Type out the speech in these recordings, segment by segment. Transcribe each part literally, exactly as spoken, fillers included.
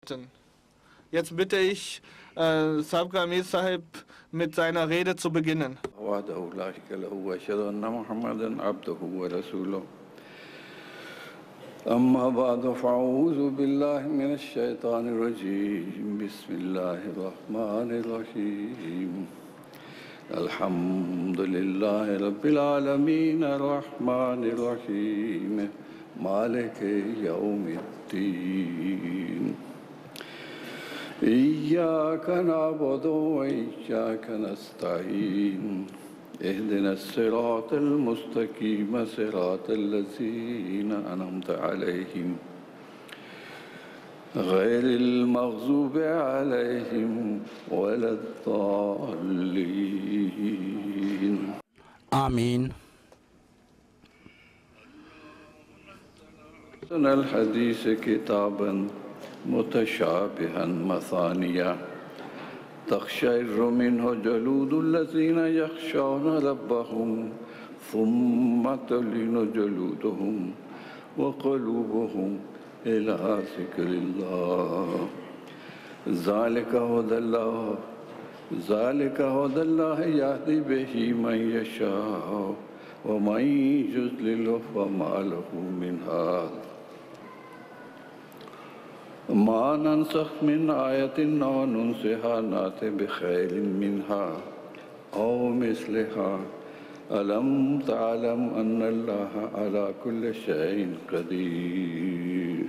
Jetzt bitte ich äh, Sabqa Amir Sahib mit seiner Rede zu beginnen. أما بعد فأعوذ بالله من الشيطان الرجيم بسم الله الرحمن الرحيم الحمد لله رب العالمين الرحمن الرحيم مالك يوم الدين إياك نعبد وإياك نستعين اهدنا الصراط المستقيم صراط الذين أنعمت عليهم غير المغضوب عليهم ولا الضالين آمين. أحسن الحديث كتابا متشابها مثانيا تقشعر منه جلود الذين يخشون ربهم ثم تلين جلودهم وقلوبهم إلى ذكر الله ذلك هدى الله ذلك هدى الله يهدي به من يشاء ومن يضلل فما له من هاد ما ننسخ من آية أو ننسها نأت بخير منها أو مثلها ألم تعلم أن الله على كل شيء قدير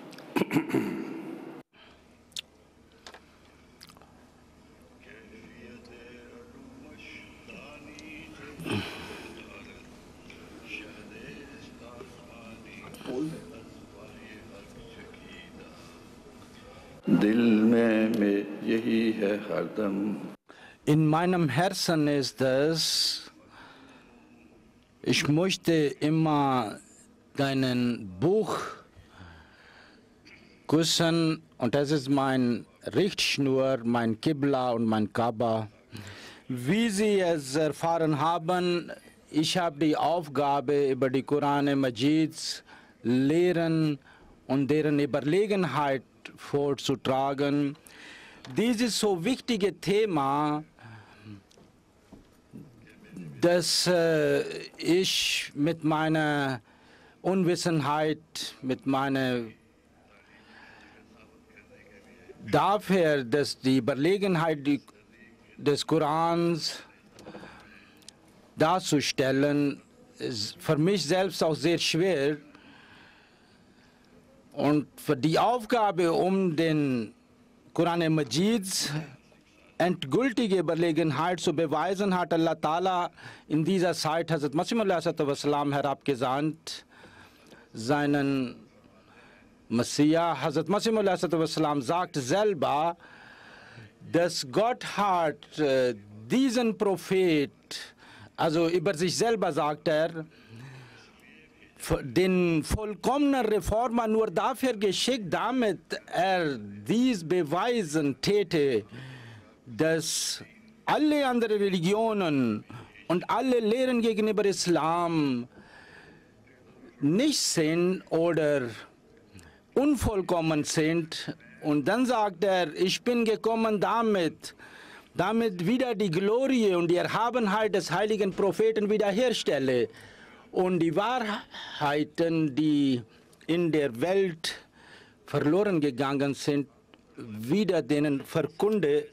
In meinem Herzen ist es, ich möchte immer deinen Buch küssen und das ist mein Richtschnur, mein Qibla und mein Kaaba. Wie Sie es erfahren haben, ich habe die Aufgabe, über die Koran Majids Lehren und deren Überlegenheit vorzutragen. Dieses so wichtige Thema, dass äh, ich mit meiner Unwissenheit, mit meiner dafür, dass die Überlegenheit des Korans darzustellen, ist für mich selbst auch sehr schwer. Und für die Aufgabe, um den Koran Majids endgültige Überlegenheit zu beweisen, hat Allah Ta'ala in dieser Zeit Hazrat Masih Maud herabgesandt, seinen Messias. Hazrat Masih Maud sagt selber, dass Gott hat äh, diesen Prophet, also über sich selber sagt er, den vollkommenen Reformer nur dafür geschickt, damit er dies beweisen täte, dass alle anderen Religionen und alle Lehren gegenüber Islam nicht sind oder unvollkommen sind. Und dann sagt er, ich bin gekommen damit, damit wieder die Glorie und die Erhabenheit des heiligen Propheten wiederherstelle und die Wahrheiten, die in der Welt verloren gegangen sind, wieder denen verkunde.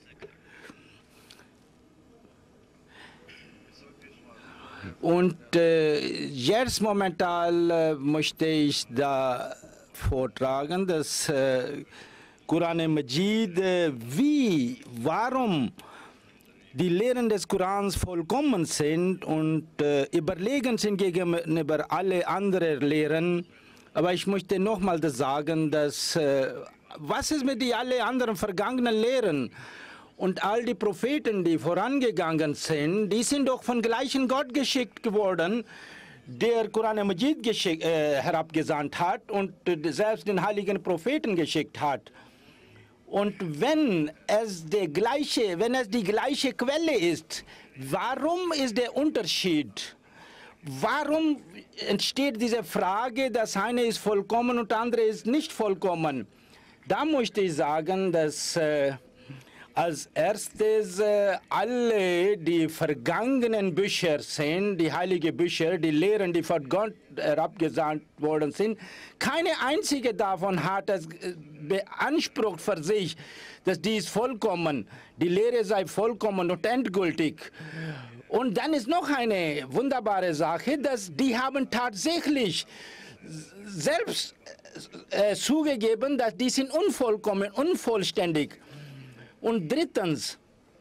Und äh, jetzt momentan äh, möchte ich da vortragen, dass äh, Koran Majid, äh, wie, warum die Lehren des Korans vollkommen sind und äh, überlegen sind gegenüber alle anderen Lehren. Aber ich möchte nochmal sagen, dass äh, was ist mit den alle anderen vergangenen Lehren? Und all die Propheten, die vorangegangen sind, die sind doch von gleichen Gott geschickt geworden, der Koran Majid geschick, äh, herabgesandt hat und äh, selbst den heiligen Propheten geschickt hat. Und wenn es, der gleiche, wenn es die gleiche Quelle ist, warum ist der Unterschied? Warum entsteht diese Frage, das eine ist vollkommen und das andere ist nicht vollkommen? Da möchte ich sagen, dass äh, als erstes äh, alle die vergangenen Bücher sind, die heiligen Bücher, die Lehren, die von Gott herabgesandt worden sind. Keine einzige davon hat es äh, beansprucht für sich, dass dies vollkommen, die Lehre sei vollkommen und endgültig. Und dann ist noch eine wunderbare Sache, dass die haben tatsächlich selbst äh, zugegeben, dass die sind unvollkommen, unvollständig. Und drittens,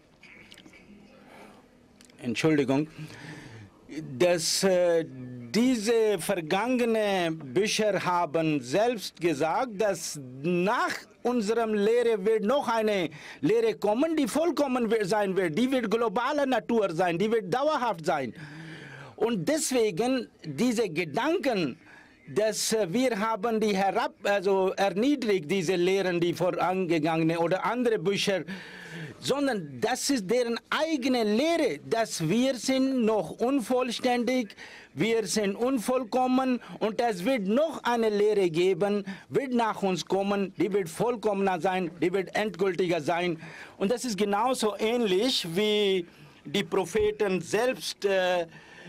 Entschuldigung, dass äh, diese vergangenen Bücher haben selbst gesagt, dass nach unserem Lehre wird noch eine Lehre kommen, die vollkommen sein wird, die wird globaler Natur sein, die wird dauerhaft sein. Und deswegen diese Gedanken, dass wir haben die herab, also erniedrigt, diese Lehren, die vorangegangenen oder andere Bücher, sondern das ist deren eigene Lehre, dass wir sind noch unvollständig, wir sind unvollkommen und es wird noch eine Lehre geben, wird nach uns kommen, die wird vollkommener sein, die wird endgültiger sein. Und das ist genauso ähnlich wie die Propheten selbst. Äh,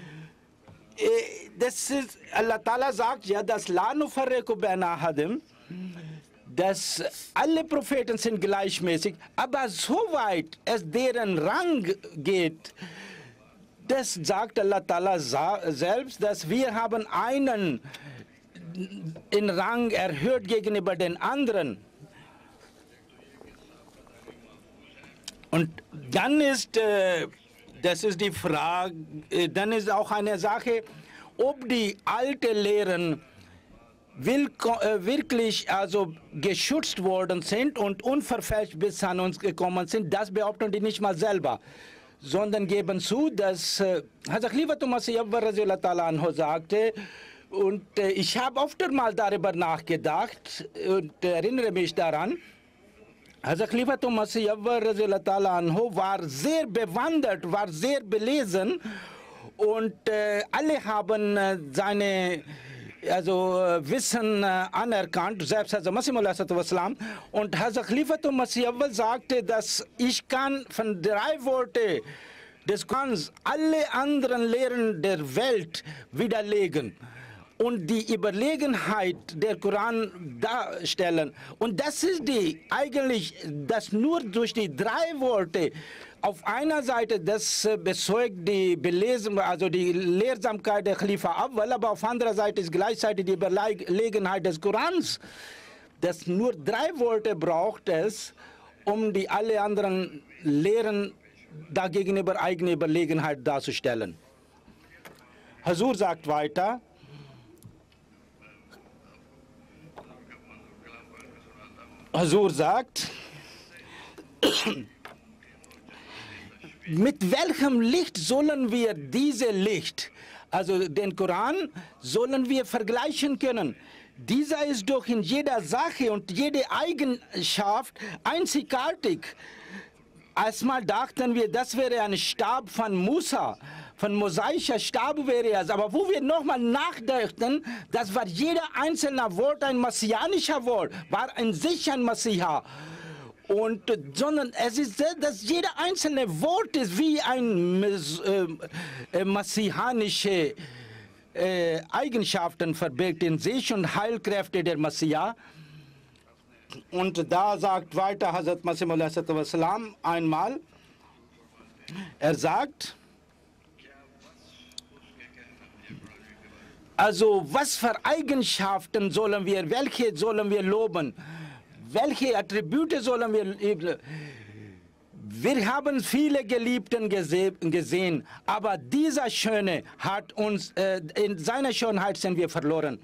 Das ist, Allah Ta'ala sagt ja, dass La nufarriqu baina ahadin, dass alle Propheten sind gleichmäßig, aber soweit es deren Rang geht, das sagt Allah Ta'ala selbst, dass wir haben einen in Rang erhöht gegenüber den anderen. Und dann ist äh, Das ist die Frage, dann ist auch eine Sache, ob die alten Lehren wirklich also geschützt worden sind und unverfälscht bis an uns gekommen sind. Das behaupten die nicht mal selber, sondern geben zu, dass Hazrat Khalifatul Masih Awwal radhiyallahu ta'ala anhu sagte, und äh, ich habe oft mal darüber nachgedacht und erinnere mich daran, Hazrat Khalifatul Masih Awwal radhiyallahu ta'ala anhu war sehr bewandert, war sehr belesen und äh, alle haben äh, seine also, äh, Wissen äh, anerkannt, selbst Hazrat Masih Maud Wassalam. Und Hazrat Khalifatul Masih Awwal sagte, dass ich kann von drei Worten des Korans alle anderen Lehren der Welt widerlegen und die Überlegenheit der Koran darstellen. Und das ist die eigentlich, dass nur durch die drei Worte auf einer Seite, das bezeugt die Belesen, also die Lehrsamkeit der Khalifa Awwal, aber auf anderer Seite ist gleichzeitig die Überlegenheit des Korans, dass nur drei Worte braucht es, um die alle anderen Lehren dagegenüber eigene Überlegenheit darzustellen. Hazur sagt weiter, Hazur sagt, mit welchem Licht sollen wir diese Licht, also den Koran, sollen wir vergleichen können? Dieser ist doch in jeder Sache und jede Eigenschaft einzigartig. Erstmal dachten wir, das wäre ein Stab von Musa, von mosaischer Stab wäre es. Aber wo wir nochmal nachdachten, das war jeder einzelne Wort ein messianischer Wort, war in sich ein Messiah. Und, sondern es ist, dass jeder einzelne Wort ist wie ein äh, äh, messianische äh, Eigenschaften verbirgt in sich und Heilkräfte der Messiah. Und da sagt weiter Hazrat Masih Maud Wassalam einmal, er sagt, also was für Eigenschaften sollen wir, welche sollen wir loben? Welche Attribute sollen wir lieben? Wir haben viele Geliebten gesehen, aber dieser Schöne hat uns, äh, in seiner Schönheit sind wir verloren.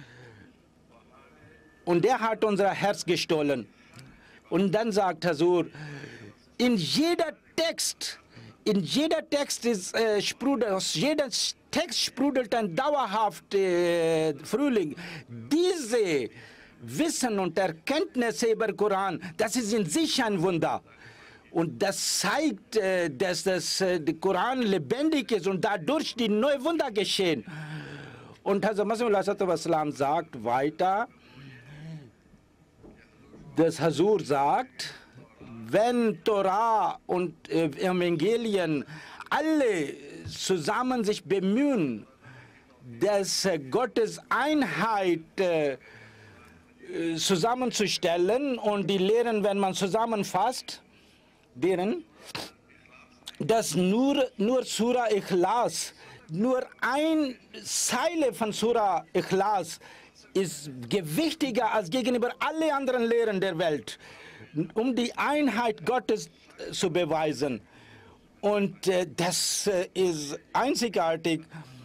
Und der hat unser Herz gestohlen. Und dann sagt Hazur, in jeder Text, in jeder Text ist äh, sprudelt, aus jedem Text sprudelt ein dauerhafter äh, Frühling. Diese Wissen und Erkenntnisse über den Koran, das ist in sich ein Wunder. Und das zeigt, äh, dass das, äh, der Koran lebendig ist und dadurch die neuen Wunder geschehen. Und Hazrat Masih Maud Wassalam sagt weiter, das Hazur sagt, wenn Torah und äh, Evangelien alle zusammen sich bemühen, dass äh, Gottes Einheit äh, zusammenzustellen und die Lehren, wenn man zusammenfasst, deren, dass nur, nur Surah Ikhlas, nur ein Zeile von Surah Ikhlas ist gewichtiger als gegenüber allen anderen Lehren der Welt, um die Einheit Gottes zu beweisen. Und äh, das äh, ist einzigartig.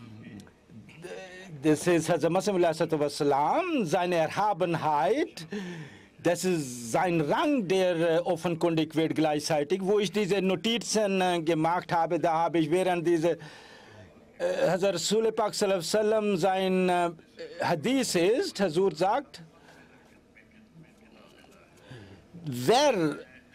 Das ist Hazrat Masih, seine Erhabenheit, das ist sein Rang, der äh, offenkundig wird gleichzeitig. Wo ich diese Notizen äh, gemacht habe, da habe ich während diese äh, Hazrat Rasul Pak sallallahu alaihi wasallam sein äh, Hadith ist, Hazur sagt, wer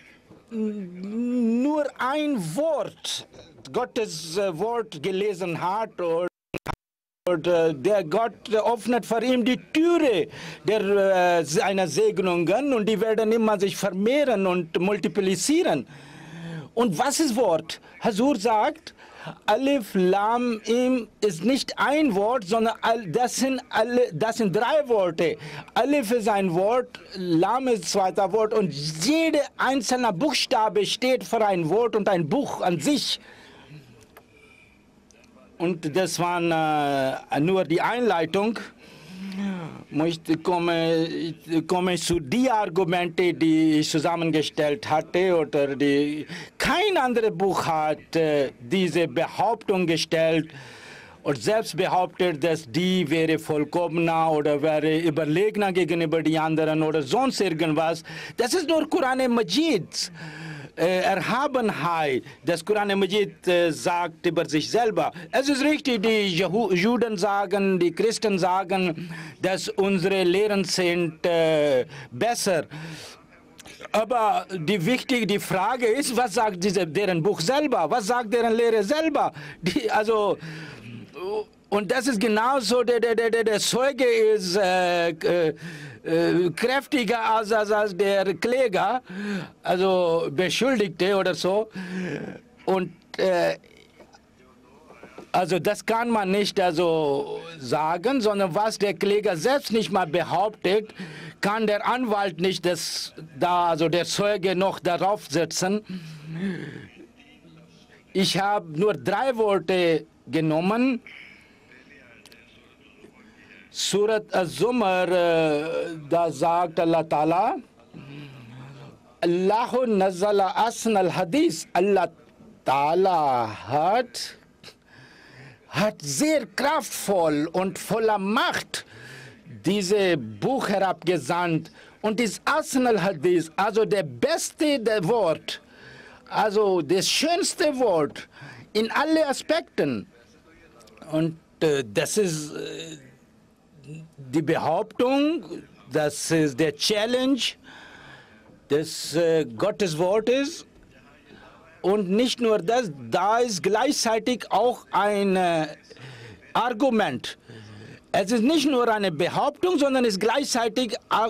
nur ein Wort, Gottes äh, Wort gelesen hat, oder Und äh, der Gott öffnet vor ihm die Türe der, äh, seiner Segnungen und die werden immer sich vermehren und multiplizieren. Und was ist Wort? Hazur sagt, Alif, Lam, Im ist nicht ein Wort, sondern das sind, alle, das sind drei Worte. Alif ist ein Wort, Lam ist ein zweiter Wort und jeder einzelne Buchstabe steht für ein Wort und ein Buch an sich. Und das war äh, nur die Einleitung. Ich komme, komme ich zu den Argumenten, die ich zusammengestellt hatte. Oder die, kein anderes Buch hat äh, diese Behauptung gestellt und selbst behauptet, dass die wäre vollkommener oder wäre überlegener gegenüber den anderen oder sonst irgendwas. Das ist nur Koran Majid. Äh, Erhabenheit, das Koran Majid äh, sagt über sich selber. Es ist richtig, die Jehu Juden sagen, die Christen sagen, dass unsere Lehren sind äh, besser. Aber die wichtige die Frage ist, was sagt diese, deren Buch selber? Was sagt deren Lehre selber? Die, also, und das ist genauso, der, der, der, der Zeuge ist äh, äh, Äh, kräftiger als, als, als der Kläger, also Beschuldigte oder so. Und äh, also das kann man nicht also sagen, sondern was der Kläger selbst nicht mal behauptet, kann der Anwalt nicht das, da, also der Zeuge noch darauf setzen. Ich habe nur drei Worte genommen. Surat Az-Zumar, da sagt Allah Ta'ala, Allahu Nazala Asn al-Hadith. Allah Ta'ala hat, hat sehr kraftvoll und voller Macht dieses Buch herabgesandt. Und das Asn al-Hadith, also der beste der Wort, also das schönste Wort in alle Aspekten. Und äh, das ist äh, die Behauptung, das ist der Challenge des äh, Gottes Wortes. Und nicht nur das, da ist gleichzeitig auch ein äh, Argument. Es ist nicht nur eine Behauptung, sondern es ist gleichzeitig auch.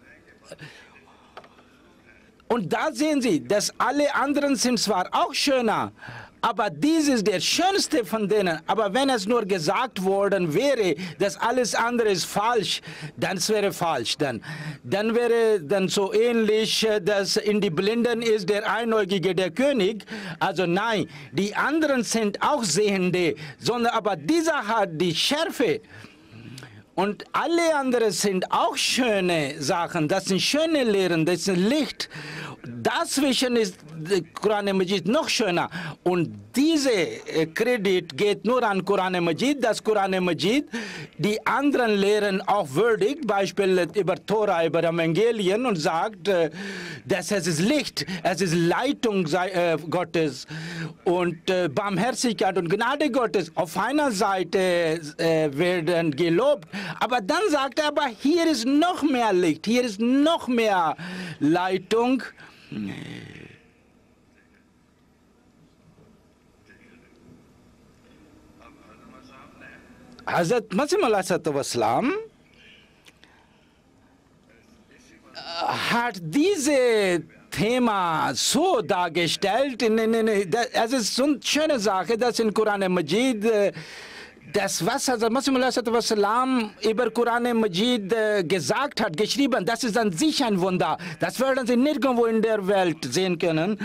Und da sehen Sie, dass alle anderen sind zwar auch schöner, aber dies ist der schönste von denen. Aber wenn es nur gesagt worden wäre, dass alles andere ist falsch, dann wäre falsch. Dann, dann wäre dann so ähnlich, dass in die Blinden ist der Einäugige der König. Also nein, die anderen sind auch Sehende, sondern aber dieser hat die Schärfe. Und alle anderen sind auch schöne Sachen. Das sind schöne Lehren, das ist Licht. Dazwischen ist der Koran Majid noch schöner. Und dieser Kredit geht nur an Koran Majid, das Koran Majid die anderen Lehren auch würdigt, Beispiel über Tora, über Evangelien und sagt, dass es ist Licht, es ist Leitung Gottes und Barmherzigkeit und Gnade Gottes. Auf einer Seite werden gelobt, aber dann sagt er, aber hier ist noch mehr Licht, hier ist noch mehr Leitung. Hazrat Masih Maud Salam hat diese Thema so dargestellt. In, in, in, das, es ist so eine schöne Sache, dass in Koran Majid das, was Hazrat Masih über Koran Majid gesagt hat, geschrieben, das ist an sich ein Wunder. Das werden Sie nirgendwo in der Welt sehen können.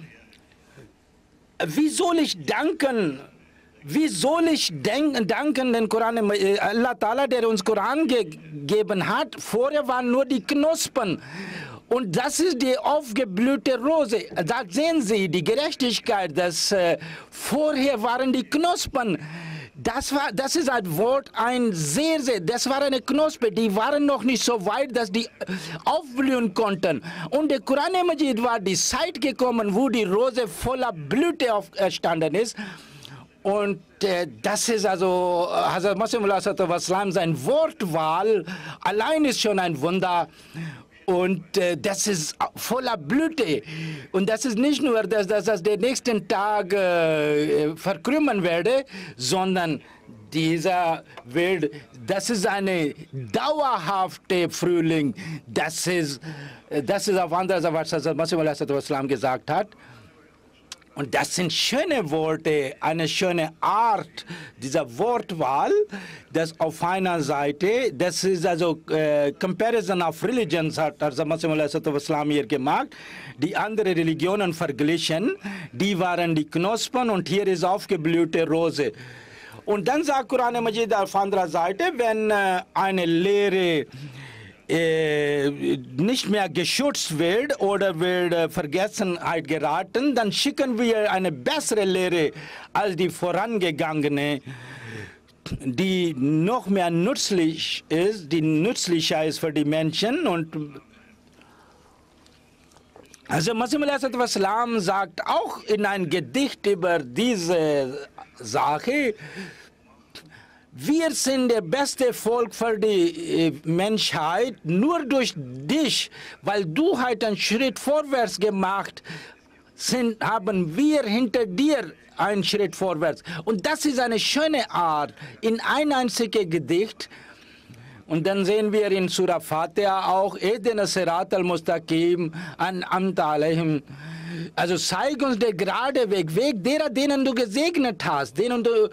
Wie soll ich danken? Wie soll ich denken, danken den Koran, Allah Ta'ala, der uns Koran gegeben hat? Vorher waren nur die Knospen. Und das ist die aufgeblühte Rose. Da sehen Sie die Gerechtigkeit, dass äh, vorher waren die Knospen. Das, war, das ist ein Wort, ein sehr, sehr, das war eine Knospe, die waren noch nicht so weit, dass die aufblühen konnten. Und der Koran Majid war die Zeit gekommen, wo die Rose voller Blüte aufgestanden ist. Und äh, das ist also, Hazrat Masih sein Wortwahl allein ist schon ein Wunder. Und äh, das ist voller Blüte. Und das ist nicht nur, dass das, das den nächsten Tag äh, verkrümmen werde, sondern dieser wird, das ist eine dauerhafte Frühling. Das ist, das ist auf andere Seite, was Masih gesagt hat. Und das sind schöne Worte, eine schöne Art dieser Wortwahl, das auf einer Seite, das ist also äh, Comparison of Religions, hat Masih hier gemacht, die andere Religionen verglichen, die waren die Knospen und hier ist aufgeblühte Rose. Und dann sagt Koran Majid auf anderer Seite, wenn äh, eine Lehre Äh, nicht mehr geschützt wird oder wird äh, Vergessenheit geraten, dann schicken wir eine bessere Lehre als die vorangegangene, die noch mehr nützlich ist, die nützlicher ist für die Menschen. Und also Masih sagt auch in einem Gedicht über diese Sache, wir sind der beste Volk für die Menschheit, nur durch dich, weil du halt einen Schritt vorwärts gemacht sind, haben wir hinter dir einen Schritt vorwärts. Und das ist eine schöne Art, in ein einziges Gedicht. Und dann sehen wir in Surah Fatiha auch, Ehdina Sirat al-Mustaqim, An'amta alayhim. Also zeig uns der gerade Weg, Weg derer, denen du gesegnet hast, denen du...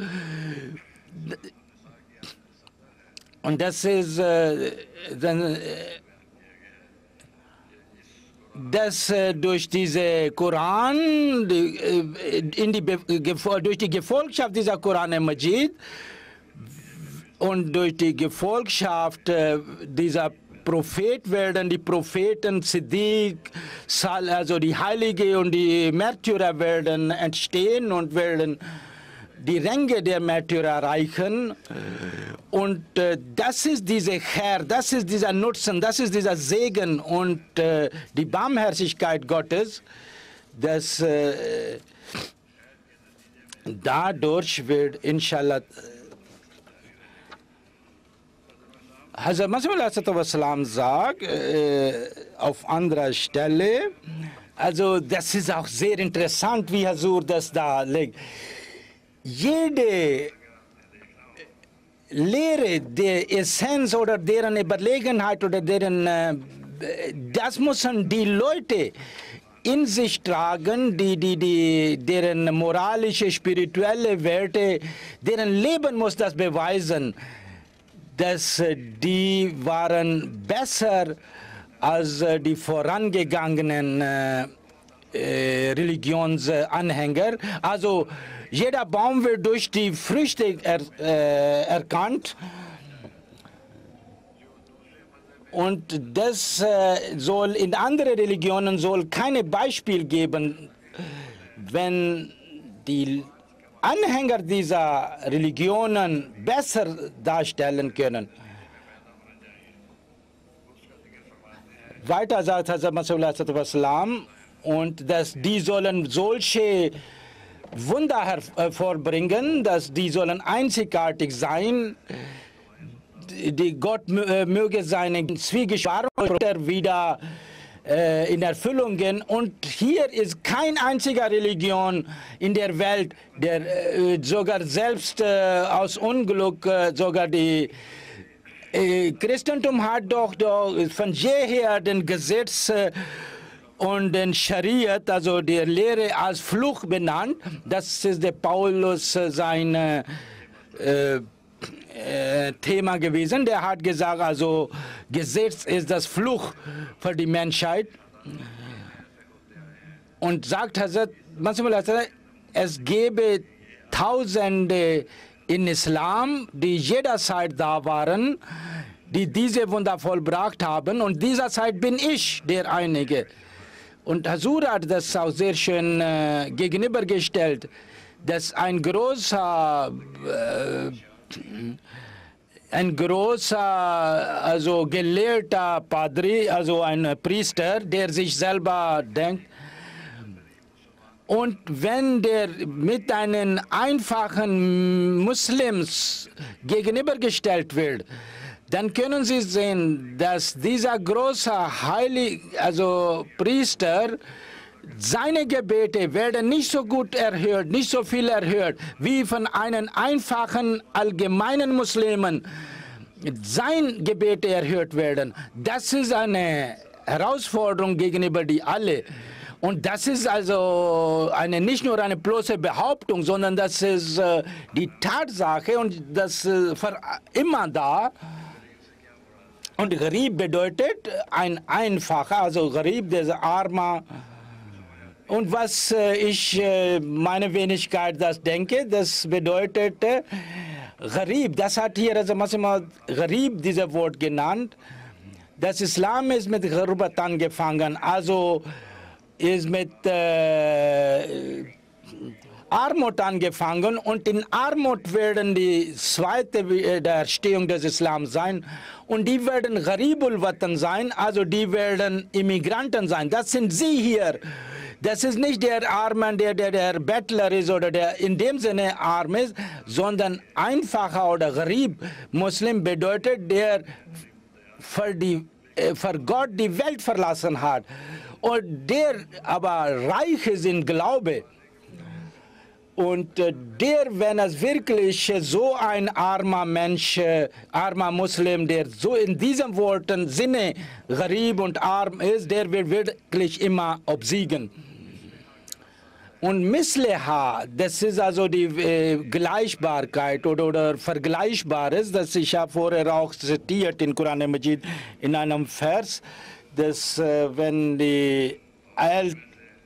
Und das ist, äh, dann, dass äh, durch diese Koran, die, äh, in die, durch die Gefolgschaft dieser Koran Majid und durch die Gefolgschaft äh, dieser Prophet werden die Propheten, Siddiq, also die Heilige und die Märtyrer werden entstehen und werden die Ränge der Märtyrer erreichen. Und äh, das ist dieser Herr, das ist dieser Nutzen, das ist dieser Segen und äh, die Barmherzigkeit Gottes, dass äh, dadurch wird, inshallah, Hazrat Masih sagt äh, auf anderer Stelle, also das ist auch sehr interessant, wie Hazur das da legt. Jede Lehre der Essenz oder deren Überlegenheit oder deren, äh, das müssen die Leute in sich tragen, die, die, die, deren moralische, spirituelle Werte, deren Leben muss das beweisen, dass äh, die waren besser als äh, die vorangegangenen äh, äh, Religionsanhänger. Also jeder Baum wird durch die Früchte er, äh, erkannt. Und das äh, soll in anderen Religionen soll kein Beispiel geben, wenn die Anhänger dieser Religionen besser darstellen können. Weiter sagt Hazrat Masih und dass die sollen solche Wunder hervorbringen, dass die sollen einzigartig sein, die Gott möge seine Zwiegespräche wieder äh, in Erfüllung gehen. Und hier ist kein einziger Religion in der Welt, der äh, sogar selbst äh, aus Unglück äh, sogar die äh, Christentum hat doch, doch von jeher den Gesetz äh, und den Schariat, also die Lehre als Fluch benannt. Das ist der Paulus äh, sein äh, äh, Thema gewesen. Der hat gesagt, also Gesetz ist das Fluch für die Menschheit. Und sagt, es gäbe Tausende in Islam, die jederzeit da waren, die diese Wunder vollbracht haben. Und dieser Zeit bin ich der Einige. Und Hazur hat das auch sehr schön äh, gegenübergestellt, dass ein großer, äh, ein großer, also gelehrter Padri, also ein Priester, der sich selber denkt, und wenn der mit einem einfachen Muslims gegenübergestellt wird, dann können Sie sehen, dass dieser große Heilig, also Priester, seine Gebete werden nicht so gut erhört, nicht so viel erhört, wie von einem einfachen, allgemeinen Muslimen sein Gebete erhört werden. Das ist eine Herausforderung gegenüber die alle. Und das ist also eine, nicht nur eine bloße Behauptung, sondern das ist äh, die Tatsache und das äh, für immer da. Und Gharib bedeutet ein einfacher, also Gharib, der Armer. Und was äh, ich, äh, meine Wenigkeit, das denke, das bedeutet äh, Gharib. Das hat hier, also manchmal Gharib, dieses Wort genannt. Das Islam ist mit Gharbat angefangen, also ist mit äh, Armut angefangen und in Armut werden die zweite der Erstehung des Islam sein und die werden Gharibul Watan sein, also die werden Immigranten sein. Das sind Sie hier. Das ist nicht der Arme, der, der der Bettler ist oder der in dem Sinne arm ist, sondern einfacher oder Gharib Muslim bedeutet, der für, die, für Gott die Welt verlassen hat und der aber reich ist in Glaube. Und der, wenn es wirklich so ein armer Mensch, armer Muslim, der so in diesen Worten Sinne Gharib und arm ist, der wird wirklich immer obsiegen. Und Misleha, das ist also die äh, Gleichbarkeit oder, oder Vergleichbares, das ich habe vorher auch zitiert in Koran Majid in einem Vers, dass äh, wenn die Al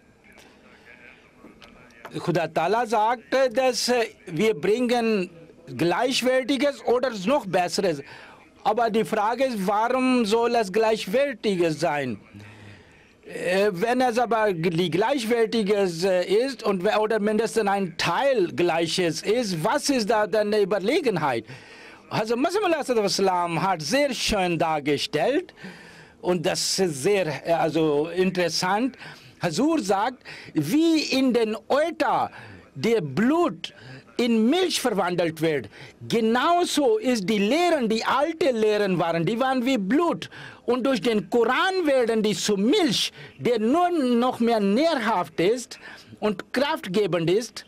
Khuda Ta'ala sagt, dass wir bringen Gleichwertiges oder noch Besseres. Aber die Frage ist, warum soll es Gleichwertiges sein? Wenn es aber die Gleichwertiges ist und, oder mindestens ein Teil Gleiches ist, was ist da dann eine Überlegenheit? Also Muslim hat sehr schön dargestellt und das ist sehr also interessant. Hazur sagt, wie in den Euter der Blut in Milch verwandelt wird, genauso ist die Lehren, die alte Lehren waren, die waren wie Blut. Und durch den Koran werden die zu Milch, der nur noch mehr nährhaft ist und kraftgebend ist.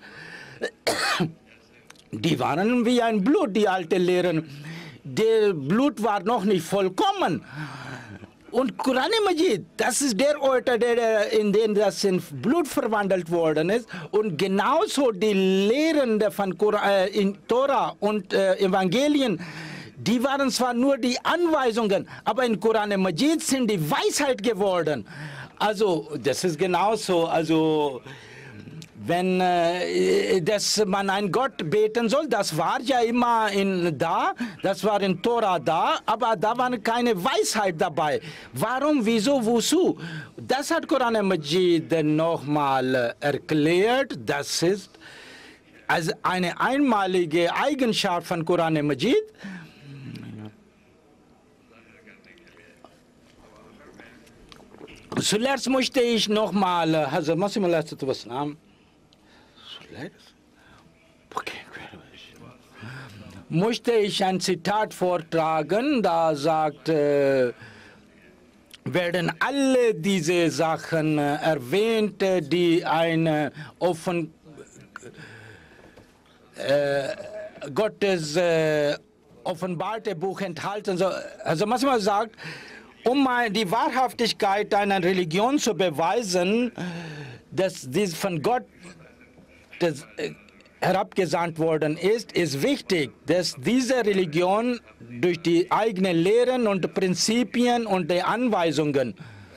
Die waren wie ein Blut, die alte Lehren. Der Blut war noch nicht vollkommen. Und Koran Majid, das ist der Ort, der, in dem das in Blut verwandelt worden ist. Und genauso die Lehren von Koran, äh, in Tora und äh, Evangelien, die waren zwar nur die Anweisungen, aber in Koran Majid sind die Weisheit geworden. Also das ist genauso, also wenn äh, dass man einen Gott beten soll, das war ja immer in, da, das war in Tora da, aber da war keine Weisheit dabei. Warum, wieso, wozu? Das hat Koran Majid nochmal erklärt, das ist also eine einmalige Eigenschaft von Koran Majid. Zuletzt möchte ich nochmal, also möchte ich ein Zitat vortragen, da sagt, äh, werden alle diese Sachen äh, erwähnt, die eine offen äh, Gottes äh, offenbarte Buch enthalten. So, also manchmal sagt, um die Wahrhaftigkeit einer Religion zu beweisen, dass dies von Gott das, äh, herabgesandt worden ist, ist wichtig, dass diese Religion durch die eigenen Lehren und Prinzipien und die Anweisungen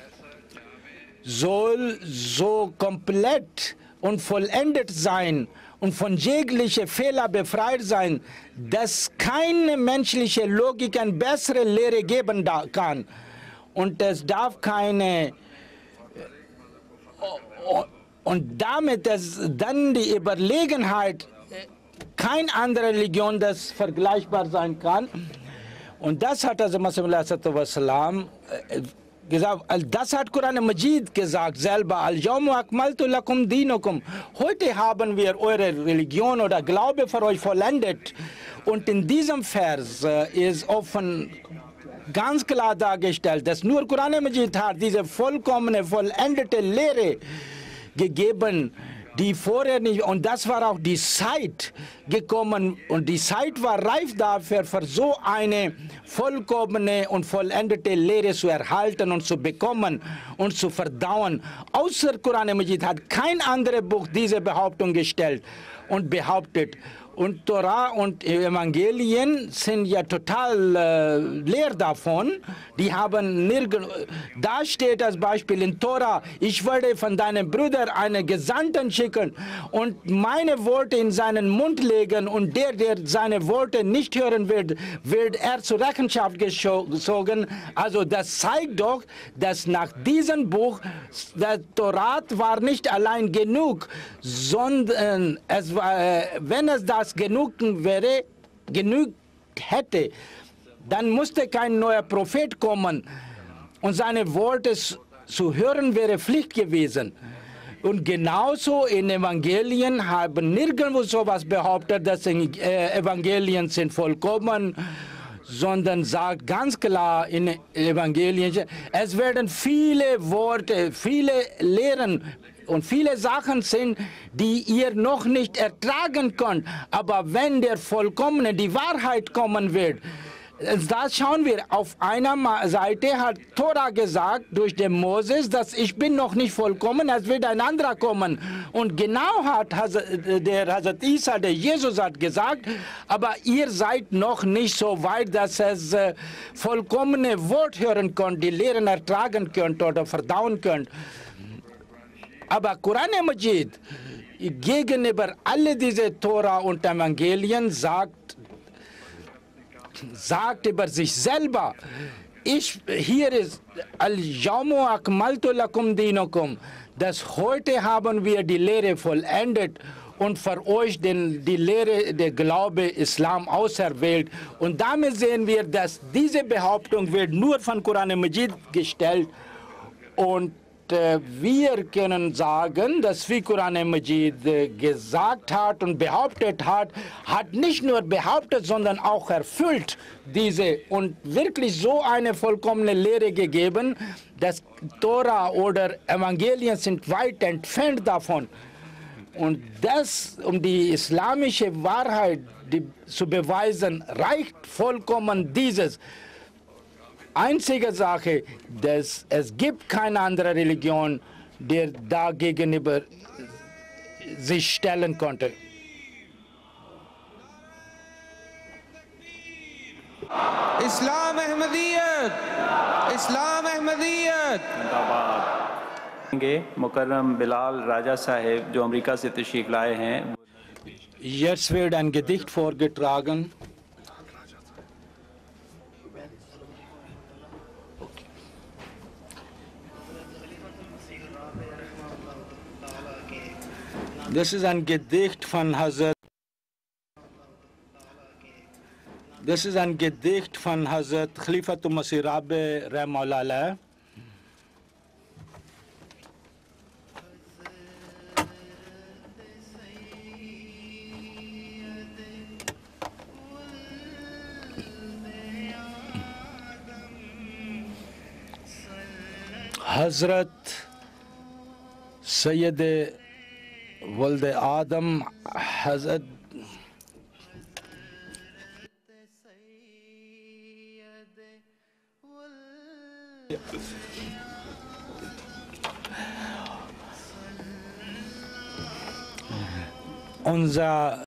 soll so komplett und vollendet sein und von jeglichen Fehlern befreit sein, dass keine menschliche Logik eine bessere Lehre geben kann. Und es darf keine, und damit dass dann die Überlegenheit, keine andere Religion, das vergleichbar sein kann. Und das hat also Wassalam gesagt, das hat Koran Majid gesagt selber, Al-Yawma akmaltu lakum dinakum. Heute haben wir eure Religion oder Glaube für euch vollendet. Und in diesem Vers äh, ist offen ganz klar dargestellt, dass nur Koran Majid hat diese vollkommene, vollendete Lehre gegeben, die vorher nicht, und das war auch die Zeit gekommen, und die Zeit war reif dafür, für so eine vollkommene und vollendete Lehre zu erhalten und zu bekommen und zu verdauen. Außer Koran Majid hat kein anderes Buch diese Behauptung gestellt und behauptet. Und Torah und Evangelien sind ja total äh, leer davon. Die haben nirgends, da steht als Beispiel in Torah, ich werde von deinem Bruder einen Gesandten schicken und meine Worte in seinen Mund legen, und der, der seine Worte nicht hören wird, wird er zur Rechenschaft gezogen. Also das zeigt doch, dass nach diesem Buch der Torah war nicht allein genug, sondern es war, äh, wenn es das genug wäre, genug hätte, dann musste kein neuer Prophet kommen und seine Worte zu hören wäre Pflicht gewesen. Und genauso in Evangelien haben nirgendwo sowas behauptet, dass die Evangelien sind vollkommen, sondern sagt ganz klar in Evangelien, es werden viele Worte, viele Lehren und viele Sachen sind, die ihr noch nicht ertragen könnt. Aber wenn der Vollkommene, die Wahrheit kommen wird, da schauen wir, auf einer Seite hat Tora gesagt durch den Moses, dass ich bin noch nicht vollkommen, es wird ein anderer kommen. Und genau hat der Hazrat Isa, der Jesus hat gesagt, aber ihr seid noch nicht so weit, dass es vollkommene Wort hören könnt, die Lehren ertragen könnt oder verdauen könnt. Aber Koran Majid gegenüber alle diese Tora und Evangelien sagt, sagt über sich selber, ich, hier ist Al-Yawma akmaltu lakum dinakum, dass heute haben wir die Lehre vollendet und für euch den, die Lehre, der Glaube Islam auserwählt. Und damit sehen wir, dass diese Behauptung wird nur von Koran Majid gestellt, und wir können sagen, dass wie Koran Majid gesagt hat und behauptet hat, hat nicht nur behauptet, sondern auch erfüllt diese und wirklich so eine vollkommene Lehre gegeben, dass Tora oder Evangelien sind weit entfernt davon. Und das, um die islamische Wahrheit die, zu beweisen, reicht vollkommen dieses. Einzige Sache, dass es gibt keine andere Religion, die da gegenüber sich stellen konnte. Islam Ahmadiyyat! Islam Ahmadiyyat! मुकर्रम बिलाल राजा साहेब जो अमेरिका से तशरीफ लाए हैं. Jetzt wird ein Gedicht vorgetragen. Das ist ein Gedicht von Hazrat. Das ist ein Gedicht von Hazrat Khalifatul Masih Rabi Rahimahullah. Hazrat Sayyid Walde Adam Hazrat Unser